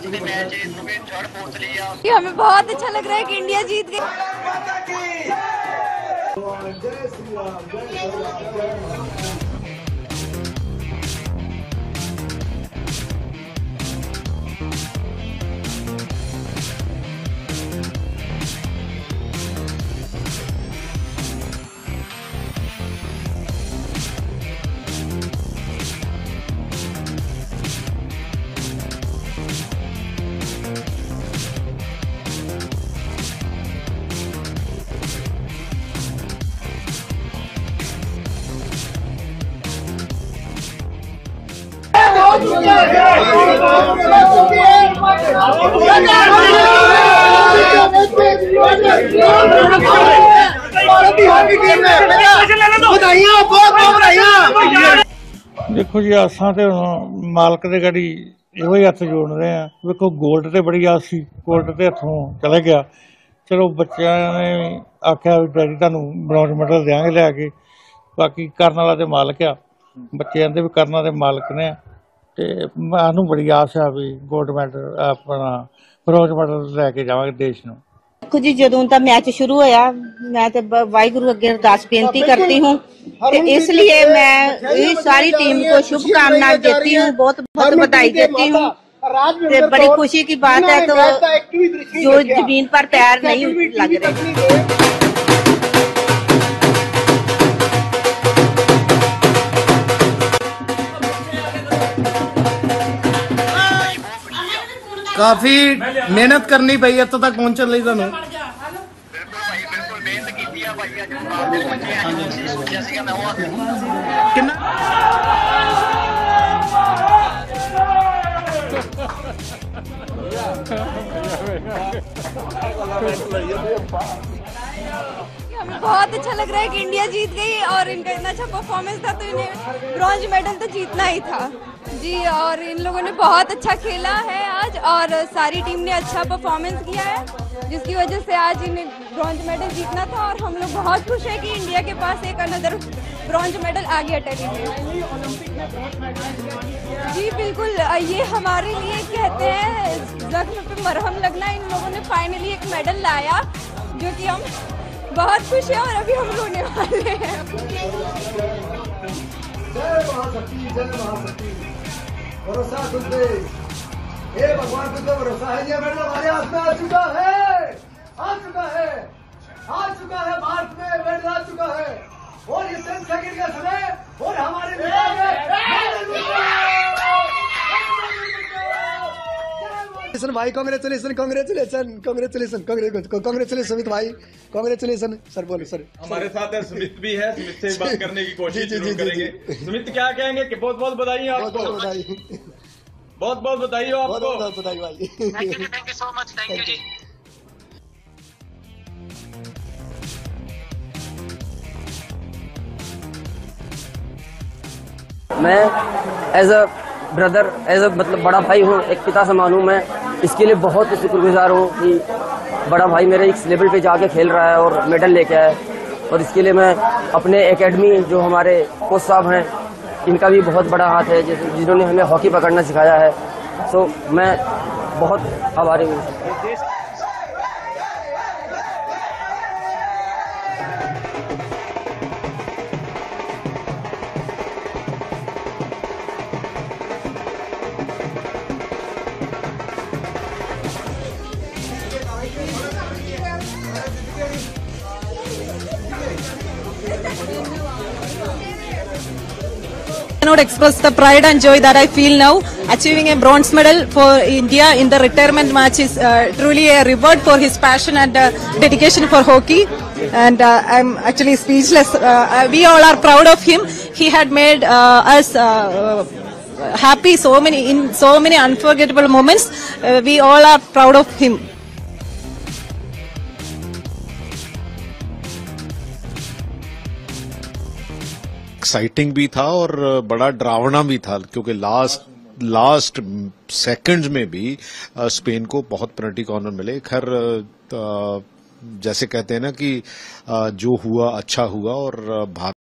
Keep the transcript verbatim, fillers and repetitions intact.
Match third पहुंच लिया। हमें बहुत अच्छा लग रहा है कि इंडिया जीत गई। देखो जी आसा तो मालक दे गड़ी इहो ही हथ जोड़ रहे हैं। देखो गोल्ड ते बड़ी आस सी, गोल्ड ते हथों चले गया। चलो बच्चों ने आख्या भी डैडी तुहानू ब्रॉन्ज मैडल देंगे लिया। बाकी करने वाला तो मालक आ, बच्चे आंदे भी करना तो मालक ने। ते सानू बड़ी आस है भी गोल्ड मैडल अपना ब्रॉन्ज मैडल लैके जावांगे देश नू। देखो जी जदों दा मैच शुरू होया मैं तो वाहिगुरु अगे अरदास बेनती करती हूँ, इसलिए मैं सारी टीम को शुभकामनाएं देती हूँ, बहुत बहुत बधाई देती हूँ। बड़ी खुशी की बात है तो जो जमीन पर पैर नहीं लग रहे। काफी मेहनत करनी पई इत्थों तक पहुंचने लई तुहानू। हमें बहुत अच्छा लग रहा है कि इंडिया जीत गई और इनका इतना अच्छा परफॉर्मेंस था तो इन्हें ब्रॉन्ज मेडल तो जीतना ही था जी। और इन लोगों ने बहुत अच्छा खेला है आज और सारी टीम ने अच्छा परफॉर्मेंस किया है, जिसकी वजह से आज इन्हें ब्रॉन्ज मेडल जीतना था। और हम लोग बहुत खुश हैं कि इंडिया के पास एक अनदर ब्रॉन्ज मेडल आ गया टेली में। जी बिल्कुल, ये हमारे लिए कहते हैं जख्म पे मरहम लगना। इन लोगों ने फाइनली एक मेडल लाया जो कि हम बहुत खुश हैं और अभी हम रोने वाले हैं। जय महाशक्ति, जय महाशक्ति, भरोसा खुद पे, हे भगवान खुद पे भरोसा है। ये मेडल हमारे हाथ में आ चुका है, आ चुका है, आ चुका है। भारत में मेडल आ चुका है और ये चंद सेकंड का समय और हमारे भाई congratulation congratulation congratulation congratulation Sumit भाई, कांग्रेचुलेसन। सर बोलो सर। हमारे साथ है सुमित भी है, सुमित से बात करने की कोशिश जरूर करेंगे। सुमित क्या कहेंगे कि बहुत बहुत बधाई आपको, बहुत बधाई, बहुत बहुत बधाई हो आपको, बहुत बहुत बधाई भाई। Thank you, thank you so much, thank you जी। मैं as a brother, as a मतलब बड़ा भाई हूँ, एक पिता समान हूँ। मैं इसके लिए बहुत शुक्रगुजार हूँ कि बड़ा भाई मेरे इस लेवल पे जाके खेल रहा है और मेडल लेके आया है। और इसके लिए मैं अपने एकेडमी जो हमारे कोच साहब हैं इनका भी बहुत बड़ा हाथ है, जैसे जिन्होंने हमें हॉकी पकड़ना सिखाया है। सो मैं बहुत आभारी हूँ। I cannot express the pride and joy that I feel now. Achieving a bronze medal for India in the retirement match is uh, truly a reward for his passion and uh, dedication for hockey. And uh, I'm actually speechless. Uh, we all are proud of him. He had made uh, us uh, happy so many in so many unforgettable moments. Uh, we all are proud of him. Exciting भी था और बड़ा डरावना भी था, क्योंकि last last seconds में भी स्पेन को बहुत पेनल्टी कॉर्नर मिले। खैर जैसे कहते हैं ना कि जो हुआ अच्छा हुआ और भारत